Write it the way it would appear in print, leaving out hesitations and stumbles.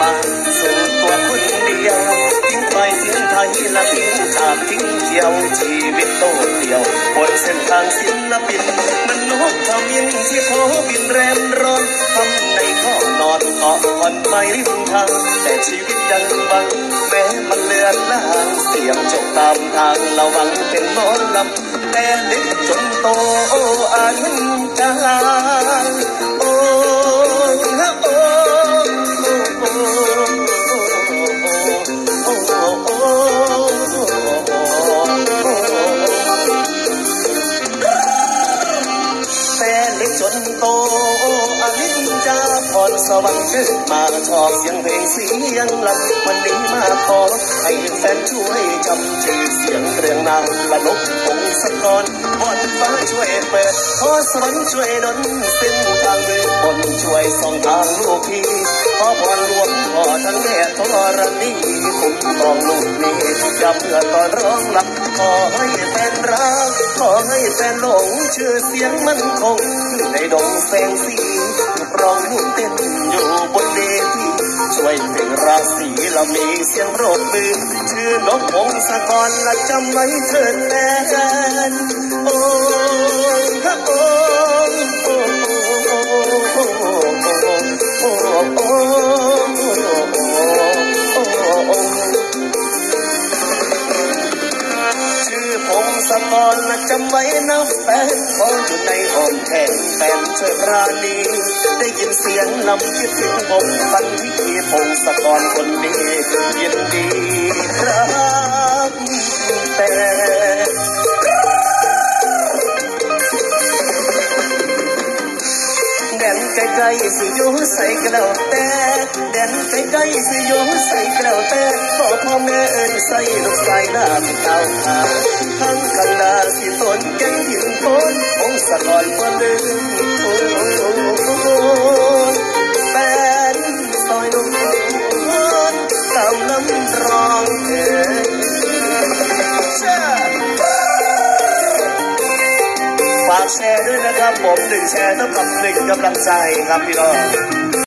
สู่ตัวคนเดียวทิ้งไปทิ้งไทยและทิ้งชาติทิ้งเที่ยวชีวิตโตเดียวบนเส้นทางศิลปินมันนกทำยินที่ขอบินแรมร้อนทำในข้อนอนเกาะผ่อนไปริมทางแต่ชีวิตยังบังแม้มันเลือนลางเสียงจบตามทางระวังเป็นนอนลำแต่เล็กจนโตอายุจางโอ้ฮะโอ้แต่เล็กจนโตอลินจาพรสวรรค์ขึ้นมาชอบเสียงเพลงเสียงลำวันนี้มาขอให้แฟนช่วยจำชื่อเสียงเรื่องนางละนกพงศกรวอนฟ้าช่วยเปิดขอสวรรค์ช่วยดลเส้นทางมือบนช่วยส่องทางลูกพี่ขอพรหลวงพ่อทั้งแม่ธรณีคุ้มครองลูกนี้อย่าเพื่อก่อนร้องลับขอให้แฟนรักขอให้แฟนหลงชื่อเสียงมันคงในดงแสงสีร้องนุ่มเต้นอยู่บนเวทีช่วยเพลงราศีและมีเสียงโรบมือชื่อนกพงศกรและจำไว้เถิดแฟนโอ้ฮะโอ้โอ้โอ้โอ้โอ้โอ้ชื่อพงศกรและจำไว้นะแฟนขออยู่ในอ้อมแขนแฟนช่วยปราณีได้ยินเสียงลำคิดถึงผมปันวิธีพงศกรคนนี้ยินดีรับแต่แดนใกล้ๆสิอยู่ใส่กระเดาแต่แดนใกล้ๆสิอยู่ใส่กระเดาแต่บอกพ่อแม่เอิ้นใส่ลูกใส่หน้าเป็นเต้าขาทั้งกันลาสิต้นแก้งหินโคนพงศกรคนหนึ่งแฟนซอยนุ่มเต่าน้ำร้องฝากแชร์ด้วยนะครับผม1 แชร์เท่ากับ1 กำลังใจครับพี่น้อง